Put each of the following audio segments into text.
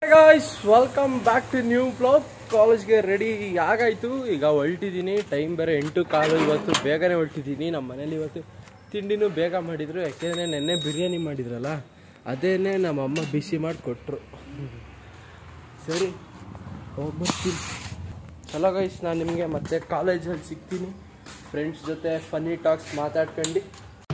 Guys welcome back to new blog. ಕಾಲೇಜ್ಗೆ ready ಆಗಾಯಿತು. ಈಗ ಹೊರಟಿದ್ದೀನಿ. ಟೈಮ್ ಬೇರೆ 8:15. ಇವತ್ತು ಬೇಗನೆ ಹೊರಟಿದ್ದೀನಿ. ನಮ್ಮ ಮನೇಲಿ ಇವತ್ತು ತಿಂಡಿನೂ ಬೇಗ ಮಾಡಿದರು. ಯಾಕೆಂದರೆ ನೆನ್ನೆ ಬಿರಿಯಾನಿ ಮಾಡಿದ್ರಲ್ಲ, ಅದೇನೇ ನಮ್ಮಮ್ಮ ಬಿಸಿ ಮಾಡಿ ಕೊಟ್ಟರು. ಸರಿ ಹೋಗ್ಬರ್ತೀನಿ. ಹಲೋ ಗೈಸ್, ನಾನು ನಿಮಗೆ ಮತ್ತೆ ಕಾಲೇಜಲ್ಲಿ ಸಿಗ್ತೀನಿ. ಫ್ರೆಂಡ್ಸ್ ಜೊತೆ ಫನ್ನಿ ಟಾಕ್ಸ್ ಮಾತಾಡ್ಕೊಂಡು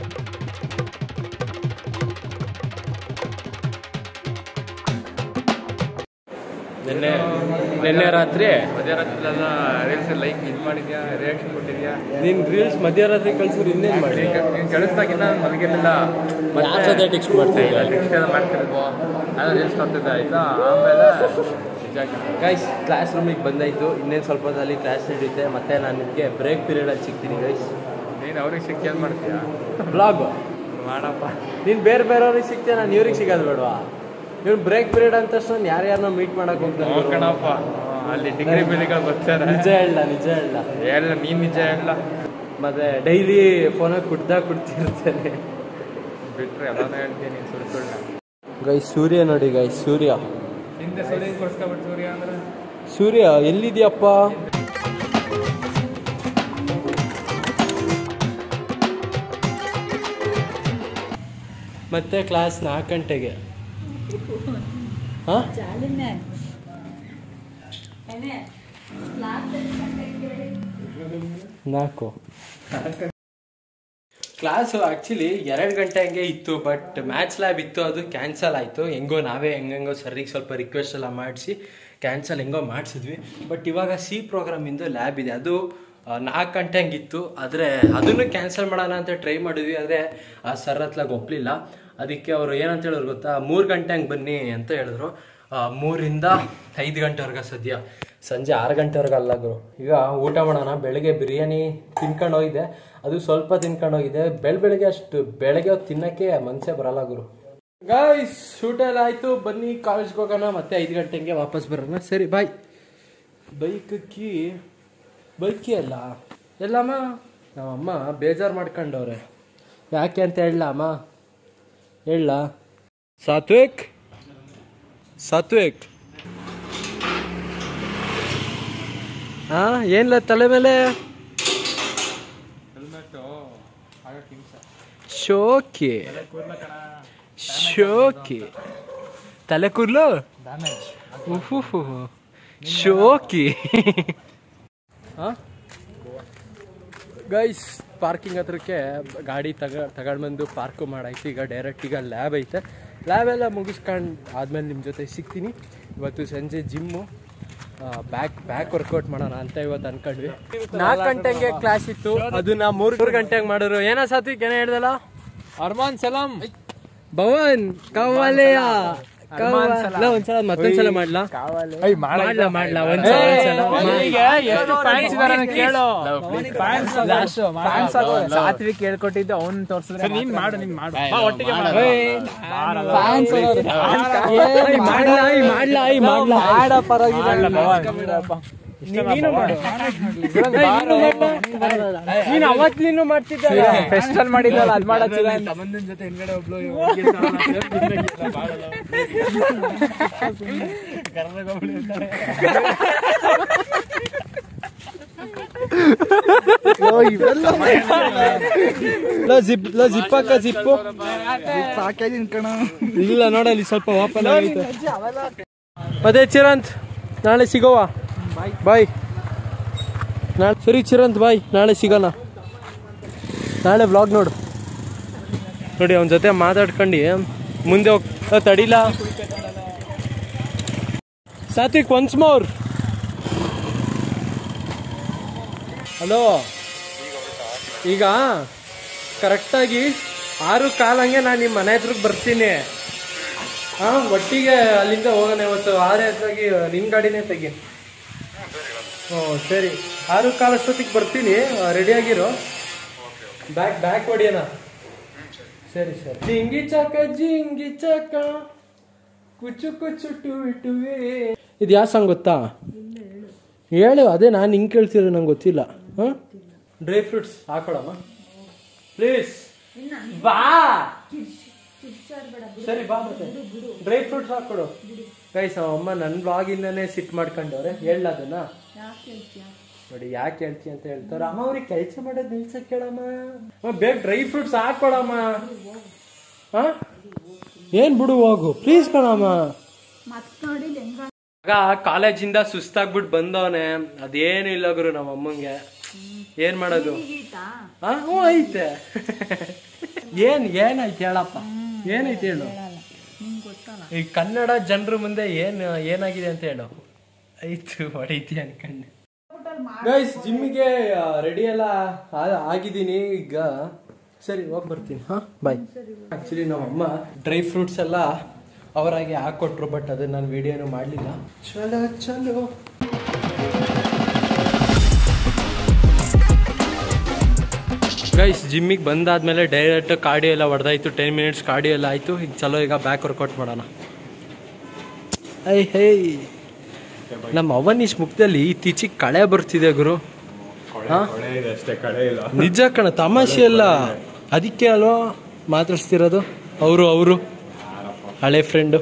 ನಿನ್ನೆ ರಾತ್ರಿ ಮಧ್ಯರಾತ್ರಿಲೆಲ್ಲ ರೀಲ್ಸ್ ಲೈಕ್ ಇದು ಮಾಡಿದ್ಯಾ, ರಿಯಾಕ್ಷನ್ ಕೊಟ್ಟಿದ್ಯಾ? ನೀನು ರೀಲ್ಸ್ ಮಧ್ಯರಾತ್ರಿ ಕಳ್ಸಿದ್ರು ಇನ್ನೇನು ಮಾಡಿ? ನೀನು ಕಳಿಸ್ದಾಗಿನ್ನ ಮಲಗಿರಲಿಲ್ಲ, ಮತ್ತೆ ಟೆಕ್ಸ್ಟ್ ಮಾಡ್ತಾ ಇಲ್ಲ, ಟೆಕ್ಸ್ಟ್ ಎಲ್ಲ ಮಾಡ್ತಿರ್ಬೋ, ಅದು ರೀಲ್ಸ್ ನೋಡ್ತಿದ್ದೆ ಆಯಿತಾ. ಆಮೇಲೆ ಗೈಸ್ ಕ್ಲಾಸ್ ರೂಮಿಗೆ ಬಂದಾಯಿತು. ಇನ್ನೇನು ಸ್ವಲ್ಪ ಹೊತ್ತಲ್ಲಿ ಕ್ಲಾಸ್ ನಡೆಯುತ್ತೆ. ಮತ್ತೆ ನಾನು ನಿಮಗೆ ಬ್ರೇಕ್ ಪೀರಿಯಡಲ್ಲಿ ಸಿಗ್ತೀನಿ ಗೈಸ್. ನೀನು ಅವ್ರಿಗೆ ಸಿಕ್ಕಿ ಏನು ಮಾಡ್ತೀಯಾ? ಬ್ಲಾಗ್ ಮಾಡಪ್ಪ. ನೀನು ಬೇರೆಯವ್ರಿಗೆ ಸಿಗ್ತೀಯ, ನಾನು ಇವ್ರಿಗೆ ಸಿಗೋದು ಬೇಡವಾ? ಇವ್ನು ಬ್ರೇಕ್ ಪೀರಿಯಡ್ ಅಂತ ಯಾರ್ಯಾರನ್ನ ಮೀಟ್ ಮಾಡಕ್ಕೆ ಹೋಗ್ತಾನೆ ಕಣಪ್ಪ. ಅಲ್ಲಿ ಡಿಗ್ರಿ ಬೆಲೆಗಳು ಬರ್ತಾರೆ. ನಿಜ ಹೇಳ ನೀನು ನಿಜ ಹೇಳ. ಮತ್ತೆ ಡೈಲಿ ಫೋನಾಗ ಕುಡ್ತಿರ್ತೇನೆ. ಬಿಟ್ರೆ ಎಲ್ಲಾನು ಹೇಳ್ತೀನಿ ನೀನು ಸುಳ್ಳು. ಗೈಸ್ ಸೂರ್ಯ ನೋಡಿ, ಗೈಸ್ ಸೂರ್ಯ ಹಿಂದೆ ಸೂರ್ಯ ಕೊಡ್ಸ್ಕೊಬಿಟ್ಟು ಸೂರ್ಯ ಅಂದ್ರೆ ಸೂರ್ಯ ಎಲ್ಲಿದ್ಯಪ್ಪ? ಮತ್ತೆ ಕ್ಲಾಸ್ 4 ಗಂಟೆಗೆ. ಹಾಂ ನಾಲ್ಕು ಕ್ಲಾಸು ಆ್ಯಕ್ಚುಲಿ 2 ಗಂಟೆ ಹಂಗೆ ಇತ್ತು. ಬಟ್ ಮ್ಯಾಥ್ಸ್ ಲ್ಯಾಬ್ ಇತ್ತು, ಅದು ಕ್ಯಾನ್ಸಲ್ ಆಯಿತು. ಹೆಂಗೋ ಸರ್ರಿಗೆ ಸ್ವಲ್ಪ ರಿಕ್ವೆಸ್ಟ್ ಎಲ್ಲ ಮಾಡಿಸಿ ಕ್ಯಾನ್ಸಲ್ ಮಾಡಿಸಿದ್ವಿ. ಬಟ್ ಇವಾಗ ಸಿ ಪ್ರೋಗ್ರಾಮಿಂದು ಲ್ಯಾಬ್ ಇದೆ, ಅದು 4 ಗಂಟೆ ಹಂಗಿತ್ತು. ಆದರೆ ಅದನ್ನು ಕ್ಯಾನ್ಸಲ್ ಮಾಡೋಣ ಅಂತ ಟ್ರೈ ಮಾಡಿದ್ವಿ. ಆದರೆ ಆ ಸರ್ ಹತ್ಲಾಗ ಒಪ್ಪಲಿಲ್ಲ. ಅದಕ್ಕೆ ಅವರು ಏನಂತ ಹೇಳಿದ್ರು ಗೊತ್ತಾ, 3 ಗಂಟೆ ಹಂಗೆ ಬನ್ನಿ ಅಂತ ಹೇಳಿದ್ರು. 3ರಿಂದ 5 ಗಂಟೆವರೆಗೆ ಸದ್ಯ, ಸಂಜೆ 6 ಗಂಟೆವರೆಗೆ ಅಲ್ಲ ಗುರು. ಈಗ ಊಟ ಮಾಡೋಣ. ಬೆಳಗ್ಗೆ ಬಿರಿಯಾನಿ ತಿನ್ಕೊಂಡು ಹೋಗಿದ್ದೆ, ಅದು ಸ್ವಲ್ಪ ತಿನ್ಕೊಂಡು ಹೋಗಿದ್ದೆ. ಬೆಳಗ್ಗೆ ಅಷ್ಟು ಬೆಳಗ್ಗೆ ತಿನ್ನೋಕ್ಕೆ ಮನಸ್ಸೇ ಬರಲ್ಲ ಗುರು. ಗೈಸ್ ಊಟ ಎಲ್ಲ ಆಯಿತು, ಬನ್ನಿ ಕಾಲೇಜ್ಗೆ ಹೋಗೋಣ. ಮತ್ತೆ 5 ಗಂಟೆಗೆ ವಾಪಸ್ ಬರೋಣ. ಸರಿ ಬಾಯ್. ಬೈಕಿ ಅಲ್ಲ ಎಲ್ಲಮ್ಮ ನಮ್ಮಮ್ಮ ಬೇಜಾರು ಮಾಡ್ಕೊಂಡವ್ರೆ. ಯಾಕೆ ಅಂತ ಹೇಳಲ್ಲ ಅಮ್ಮ, ಹೇಳ ಸಾತ್ವಿಕ್ ಹಾಂ ಏನಿಲ್ಲ ತಲೆ ಮೇಲೆ ಶೋಕಿ ತಲೆ ಕೂದಲು ಶೋಕಿ. ಹಾಂ ಗೈಸ್ ಪಾರ್ಕಿಂಗ್ ಹತ್ರಕ್ಕೆ ಗಾಡಿ ತಗೊಂಡ್ಬಂದು ಪಾರ್ಕು ಮಾಡಾಯ್ತು. ಈಗ ಡೈರೆಕ್ಟ್ ಈಗ ಲ್ಯಾಬ್ ಐತೆ. ಲ್ಯಾಬ್ ಎಲ್ಲ ಮುಗಿಸ್ಕೊಂಡು ಆದಮೇಲೆ ನಿಮ್ಮ ಜೊತೆ ಸಿಗ್ತೀನಿ. ಇವತ್ತು ಸಂಜೆ ಜಿಮ್ಮು, ಬ್ಯಾಕ್ ವರ್ಕೌಟ್ ಮಾಡೋಣ ಅಂತ ಇವತ್ತು ಅನ್ಕೊಂಡ್ವಿ. 4 ಗಂಟೆಗೆ ಕ್ಲಾಸ್ ಇತ್ತು, ಅದನ್ನ 3 ಗಂಟೆಗೆ ಮಾಡಿದ್ರು. ಏನೋ ಸಾತ್ವಿಕ್ ಏನೋ ಹೇಳ್ದಲ್ಲ? ಅರ್ಮಾನ್ ಸಲಾಂ ಭವನ್ ಕವಾಲೆಯ ಒಂದ್ಸಲ ಮತ್ತೊಂದ್ಸಲ ಮಾಡ್ಲಾ ಸಾತ್ವಿಕ್ ಹೇಳ್ಕೊಟ್ಟಿದ್ದು ಅವ್ನು ತೋರ್ಸಿದ್ರೆ ನೀನ್ ಮಾಡು ನೀನ್ ಅವತ್ಲಿನೂ ಮಾಡ್ತಿದ್ದ ಫೆಸ್ಟಲ್ ಮಾಡಿದ್ದಲ್ಲ, ಅದ್ ಮಾಡಚ್ಚಿದ ಸಂಬಂಧನ ಜೊತೆ ಹಿಂದ್ಗಡೆ ಒಬ್ಳು ಜಿಪ್ಪು ಇಲ್ಲ ನೋಡಲ್ಲಿ ಸ್ವಲ್ಪ ಓಪನ್ ಆಗೈತೆ. ಅದೇ ಚಿರಂತ್ ನಾಳೆ ಸಿಗೋವಾ? ಬಾಯ್. ಸರಿ ಚಿರಂತ್ ಬಾಯ್, ನಾಳೆ ಸಿಗೋಣ. ನಾಳೆ ವ್ಲಾಗ್ ನೋಡಿ ಅವನ ಜೊತೆ ಮಾತಾಡ್ಕೊಂಡು ಮುಂದೆ ತಡಿಲ. Satvik once more. ಹಲೋ, ಈಗ ಕರೆಕ್ಟಾಗಿ 6:15 ಹಂಗೆ ನಾನು ನಿಮ್ಮ ಮನೆ ಹತ್ರಕ್ಕೆ ಬರ್ತೀನಿ. ಹಾಂ, ಒಟ್ಟಿಗೆ ಅಲ್ಲಿಂದ ಹೋಗೋಣ ಇವತ್ತು. 6 ಹತ್ತಾಗಿ ನಿನ್ನ ಗಾಡಿನೇ ತೆಗಿ. ಹ್ಞೂ ಸರಿ, 6:15 ಅಷ್ಟೊತ್ತಿಗೆ ಬರ್ತೀನಿ. ರೆಡಿಯಾಗಿರೋ. ಬ್ಯಾಕ್ ಹೊಡಿಯೋಣ. ಸರಿ ಜಿಂಗಿ ಚಾಕ ಕುಚು ಟುವೆ. ಇದು ಯಾವ ಸಾಂಗ್ ಗೊತ್ತಾ? ಹೇಳು. ಅದೇ ನಾನು ಹಿಂಗೆ ಕೇಳ್ತಿರೋ ನಂಗೆ ಗೊತ್ತಿಲ್ಲ. ಹಾಂ, ಡ್ರೈ ಫ್ರೂಟ್ಸ್ ಹಾಕೊಳಮ್ಮ ಪ್ಲೀಸ್. ಬಾ. ಸರಿ ಬಾ. ಮತ್ತೆ ಡ್ರೈ ಫ್ರೂಟ್ಸ್ ಹಾಕೊಡು. ಗೈಸ್ ಅಮ್ಮ ನನ್ನ ಬ್ಲಾಗಿಂದಾನೇ ಸಿಟ್ ಮಾಡ್ಕೊಂಡವ್ರೆ ಹೇಳ ಅದನ್ನ ನೋಡಿ ಯಾಕೆ ಹೇಳ್ತಿ ಅಂತ ಹೇಳ್ತಾರೆ. ಅಮ್ಮ ಅವ್ರಿಗೆ ಕೆಲಸ ಮಾಡೋದು ನಿಲ್ಸಕ್ ಕೇಳಮ್ಮ. ಬೇಗ ಡ್ರೈ ಫ್ರೂಟ್ಸ್ ಹಾಕೊಡಮ್ಮ. ಏನ್ ಬಿಡು ಹೋಗು ಪ್ಲೀಸ್ ಕಣಮ್ಮ. ಆಗ ಕಾಲೇಜಿಂದ ಸುಸ್ತಾಗ್ಬಿಟ್ಟು ಬಂದವನೆ. ಅದೇನು ಇಲ್ಲ ಗುರು ನಮ್ಮ ಅಮ್ಮಂಗೆ. ಏನ್ ಮಾಡೋದು? ಹ್ಞೂ ಐತೆ. ಏನಾಯ್ತು ಹೇಳಪ್ಪ, ಏನೈತೆ ಹೇಳು. ಈ ಕನ್ನಡ ಜನರ ಮುಂದೆ ಏನಾಗಿದೆ ಅಂತ ಹೇಳು. ಆಯ್ತು ಹೊಡೈತಿ ಅನ್ಕಂಡೆ. ಗೈಸ್ ಜಿಮ್ಮಿಗೆ ರೆಡಿ ಎಲ್ಲ ಆಗಿದ್ದೀನಿ ಈಗ. ಸರಿ ಹೋಗಿ ಬರ್ತೀನಿ. ಬಾಯ್. ಆಕ್ಚುಲಿ ನಮ್ಮಮ್ಮ ಡ್ರೈ ಫ್ರೂಟ್ಸ್ ಎಲ್ಲ ಅವರಾಗಿ ಹಾಕೊಟ್ರು, ಬಟ್ ಅದನ್ನ ನಾನು ವಿಡಿಯೋನು ಮಾಡಲಿಲ್ಲ. ಚಲೋ ಚಲೋ. ಗೈಸ್ ಜಿಮ್ಮಿಗೆ ಬಂದಾದ್ಮೇಲೆ ಡೈರೆಕ್ಟ್ ಕಾರ್ಡಿಯೋ ಎಲ್ಲ ಹೊಡೆದಾಯ್ತು. 10 ಮಿನಿಟ್ಸ್ ಕಾರ್ಡಿಯೋ ಎಲ್ಲ ಆಯಿತು. ಈಗ ಚಲೋ ಈಗ ಬ್ಯಾಕ್ ವರ್ಕೌಟ್ ಮಾಡೋಣ. ಹೇ ನಮ್ಮ ಅವನೀಶ್ ಮುಖದಲ್ಲಿ ಇತ್ತೀಚಿಗೆ ಕಳೆ ಬರ್ತಿದೆ ಗುರು. ನಿಜ ಕಣ, ತಮಾಷೆ ಅಲ್ಲ. ಅದಕ್ಕೆ ಅಲ್ವಾ ಮಾತಾಡ್ಸ್ತಿರೋದು. ಅವರು ಹಳೆ ಫ್ರೆಂಡು.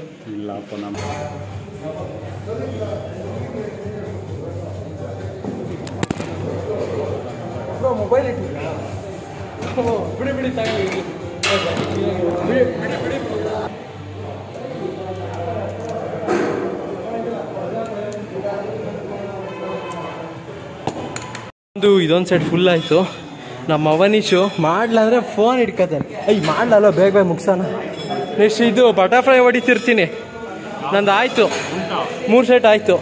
ಮೊಬೈಲ್ ಬಿಡಿ ಬಿಡಿ ತಗೊಂಡು ಇದೊಂದು ಸೈಡ್ ಫುಲ್ ಆಯಿತು. ನಮ್ಮ ಅವನೀಶು ಮಾಡ್ಲಾಂದ್ರೆ ಫೋನ್ ಹಿಡ್ಕತಾನೆ. ಮಾಡ್ಲಲ್ಲ, ಬೇಗ ಮುಗ್ಸೋಣ. ನೆಕ್ಸ್ಟ್ ಇದು ಬಟರ್ಫ್ಲೈ ಹೊಡಿತಿರ್ತೀನಿ. ನಂದು ಆಯಿತು, 3 ಸೆಟ್ ಆಯಿತು.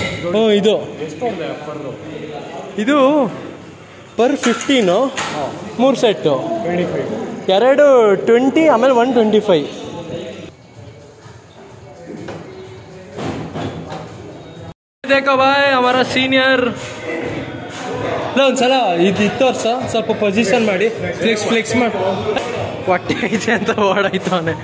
ಇದು ಪರ್ 15, 3 ಸೆಟ್ಟು, 2 20, ಆಮೇಲೆ 125. देखो भाई हमारा सीनियर. ಒಂದ್ಸಲ ಇದು ತೋರ್ಸ, ಸ್ವಲ್ಪ ಪೊಸಿಷನ್ ಮಾಡಿ ಫ್ಲೆಕ್ಸ್ ಮಾಡಿ. ಹೊಟ್ಟೆ ಐತೆ ಅಂತ ಓಡಾಯ್ತು ಅವನೇ.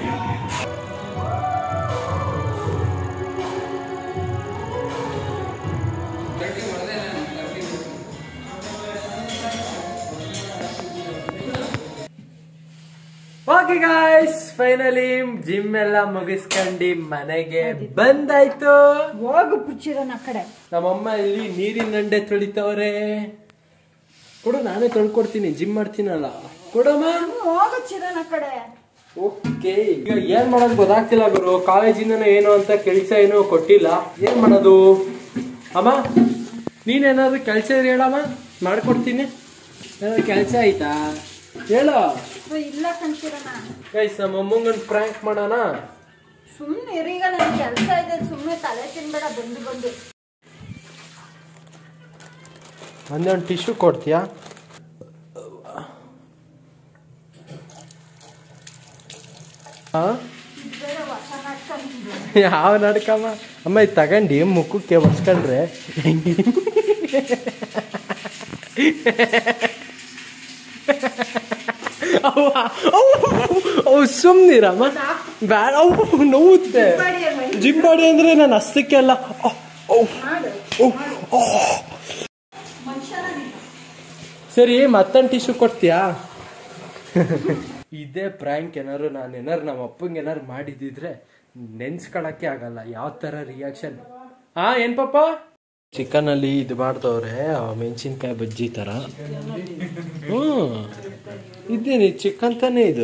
ಓಕೆ ಗಾಯ್ಸ್, ಫೈನಲಿ ಜಿಮ್ ಎಲ್ಲ ಮುಗಿಸ್ಕೊಂಡು ಮನೆಗೆ ಬಂದಾಯ್ತು. ಹೋಗು ಪುಚ್ಚಿರನ ಕಡೆ. ನಮ್ಮಮ್ಮ ಇಲ್ಲಿ ನೀರಿನ ನಂಡೆ ತೊಳಿತವ್ರೆ. ಕೊಡು, ನಾನೇ ತೊಳ್ಕೊಡ್ತೀನಿ. ಜಿಮ್ ಮಾಡ್ತೀನಲ್ಲ, ಕೊಡಮ್ಮ. ಹೋಗು ಚಿರನ ಕಡೆ. ಓಕೆ, ಈಗ ಏನ್ ಮಾಡೋದು ಗೊತ್ತಾಗ್ತಿಲ್ಲ ಗುರು. ಕಾಲೇಜಿಂದನೂ ಏನು ಅಂತ ಕೆಲಸ ಏನೋ ಕೊಟ್ಟಿಲ್ಲ. ಏನ್ ಮಾಡೋದು? ಅಮ್ಮ ನೀನೇನಾದ್ರು ಕೆಲಸ ಹೇಳಮ್ಮ, ಮಾಡ್ಕೊಡ್ತೀನಿ. ಏನಾದ್ರು ಕೆಲಸ ಆಯ್ತಾ ಹೇಳು. ಇಲ್ಲ ಕಣ್ಚಿರನ. ಗೈಸ್ ನಮ್ಮ ಅಮ್ಮಂಗನ್ ಪ್ರ್ಯಾಂಕ್ ಮಾಡೋಣ. ಸುಮ್ಮನೆ ಇರೀಗ, ನನ್ ಕೆಲಸ ಇದೆ. ಸುಮ್ಮನೆ ತಲೆ ತಿನ್ಬೇಡ ಬಂದು. ಒಂದೊಂದು ಟಿಶ್ಯೂ ಕೊಡ್ತೀಯಾ? ಯಾವ ನಡ್ಕಮ್ಮ ಅಮ್ಮ? ಇದು ತಗೊಂಡು ಮುಖಕ್ಕೆ ಒರ್ಸ್ಕೊಂಡ್ರೆ ಸುಮ್ನಿರಮ್ಮ, ಬ್ಯಾಡ. ನೋವುತ್ತೆ. ಜಿಮ್ ಬಾಡಿ ಅಂದ್ರೆ ನಾನು ಹಸ್ತಕ್ಕೆ ಅಲ್ಲ. ಸರಿ, ಮತ್ತೊಂದು ಟಿಶ್ಯೂ ಕೊಡ್ತೀಯಾ? ಇದೇ ಪ್ರ್ಯಾಂಕ್ ಏನಾರು ನಮ್ಮ ಅಪ್ಪಂಗೆ ಏನಾರು ಮಾಡಿದಿದ್ರೆ ನೆನ್ಸ್ಕೊಳಕ್ಕೆ ಆಗಲ್ಲ ಯಾವ ತರ ರಿಯಾಕ್ಷನ್. ಏನ್ ಪಾಪ? ಚಿಕನ್ ಅಲ್ಲಿ ಇದು ಮಾಡ್ದವ್ರೆ, ಮೆಣಸಿನ್ಕಾಯಿ ಬಜ್ಜಿ ತರ. ಇದೇನಿ ಚಿಕನ್ ತಾನೇ ಇದು?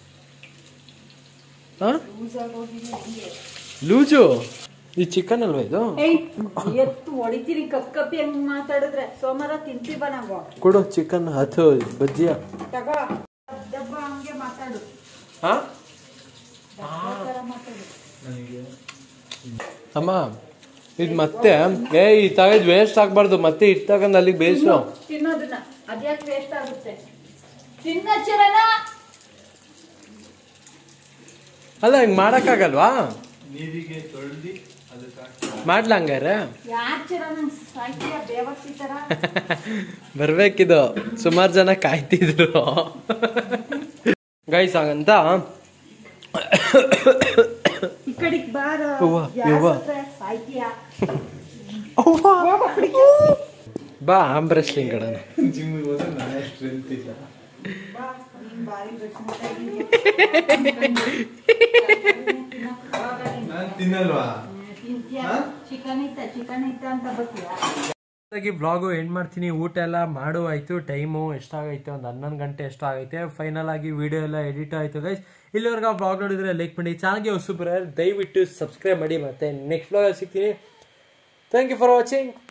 ಲೂಜು ಈ ಚಿಕನ್ ಅಲ್ವಾ ಇದು? ಎತ್ತು ಹೊಡಿತೀರಿ ಕಪ್ ಕಪ್ಪಿ ಹೆಂಗ್ ಮಾತಾಡಿದ್ರೆ. ಸೋಮವಾರ ತಿಂತೀವ ನಾವು. ಕೊಡು ಚಿಕನ್ ಅಥವಾ ಬಜ್ಜಿಯ. ತಗೋ ದಬ್ಬ ಹಂಗೆ ಮಾತಾಡು. ಅಮ್ಮ ಇದು ಮತ್ತೆ ಈ ತಗದ್ ವೇಸ್ಟ್ ಆಗ್ಬಾರ್ದು. ಮತ್ತೆ ಇಟ್ಟು ತಗೊಂಡ್ ಅಲ್ಲಿಗೆ ಬೇಯಿಸು. ತಿನ್ನೋದನ್ನ ಅದ್ಯಾಕೆ ವೇಸ್ಟ್ ಆಗುತ್ತೆ? ತಿನ್ನ ಚಿರನ. ಅಲ್ಲ ಹಿಂಗ್ ಮಾಡಕ್ಕಾಗಲ್ವಾ? ಮಾಡ್ಲ ಹಂಗಾರೆ? ಬರ್ಬೇಕಿದು, ಸುಮಾರು ಜನ ಕಾಯ್ತಿದ್ರು ಗೈಸ್. ಹಂಗಂತ ಬಾ ಆರ್ಮ್ ಬ್ರೆಸ್ಲಿಂಗ್ ಕಡನ. ತಿನ್ನಲ್ವಾ? ಚಿಕನ್ ಐತ ಅಂತ ಬರ್ತೀಯಾ ಬ್ಲಾಗು ಎಂಡ್ ಮಾಡ್ತೀನಿ. ಊಟ ಎಲ್ಲ ಮಾಡು ಆಯ್ತು. ಟೈಮು ಎಷ್ಟಾಗೈತೆ, ಒಂದು 11 ಗಂಟೆ ಎಷ್ಟು ಆಗೈತೆ. ಫೈನಲ್ ಆಗಿ ವಿಡಿಯೋ ಎಲ್ಲ ಎಡಿಟ್ ಆಯ್ತು ಗೈಸ್. ಇಲ್ಲಿವರೆಗೆ ಬ್ಲಾಗ್ ನೋಡಿದ್ರೆ ಲೈಕ್ ಮಾಡಿ, ಚಾನಲ್ಗೆ ಹೊಸಬ್ರು ದಯವಿಟ್ಟು ಸಬ್ಸ್ಕ್ರೈಬ್ ಮಾಡಿ. ಮತ್ತೆ ನೆಕ್ಸ್ಟ್ ಬ್ಲಾಗ್ ಸಿಗ್ತೀನಿ. Thank you for watching.